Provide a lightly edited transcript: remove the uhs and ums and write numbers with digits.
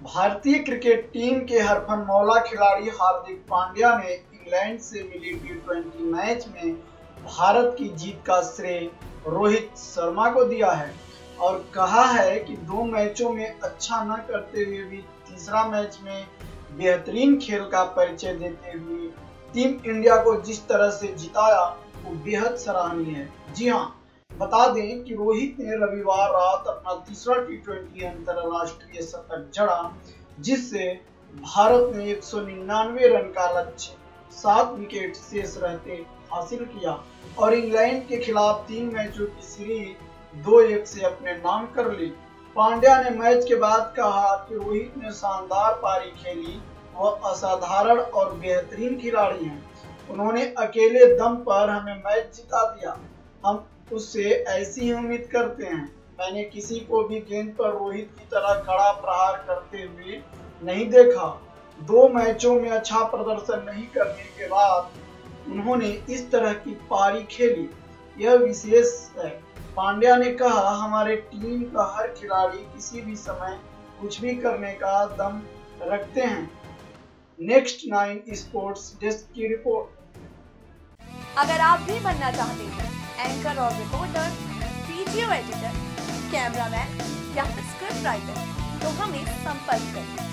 भारतीय cricket team के हरफनमौला खिलाड़ी हार्दिक पांड्या ने इंग्लैंड से मिली टी20 मैच में भारत की जीत का श्रेय रोहित शर्मा को दिया है और कहा है कि 2 मैचों में अच्छा न करते हुए भी तीसरा मैच में बेहतरीन खेल का परिचय देते हुए टीम इंडिया को जिस तरह से जिताया वो बेहद सराहनीय है। जी हाँ, बता दें कि रोहित ने रविवार रात अपना तीसरा टी20 अंतरराष्ट्रीय शतक जड़ा, जिससे भारत ने 199 रन का लक्ष्य 7 विकेट शेष रहते हासिल किया और इंग्लैंड के खिलाफ 3 मैचों की सीरीज 2-1 से अपने नाम कर ली। पांड्या ने मैच के बाद कहा कि रोहित ने शानदार पारी खेली, वह असाधारण और बेहतरीन खिलाड़ी हैं। उन्होंने अकेले दम पर हमें मैच जिता दिया। हम उससे ऐसी ही उम्मीद करते हैं। मैंने किसी को भी गेंद पर रोहित की तरह कड़ा प्रहार करते हुए नहीं देखा। 2 मैचों में अच्छा प्रदर्शन नहीं करने के बाद उन्होंने इस तरह की पारी खेली, यह विशेष है। पांड्या ने कहा, हमारे टीम का हर खिलाड़ी किसी भी समय कुछ भी करने का दम रखते हैं। नेक्स्ट 9 स्पोर्ट्स डेस्क की रिपोर्ट। अगर आप भी बनना चाहते हैं एंकर और रिपोर्टर, वीडियो एडिटर, कैमरामैन या फिर स्क्रिप्ट राइटर, तो हमें संपर्क करें।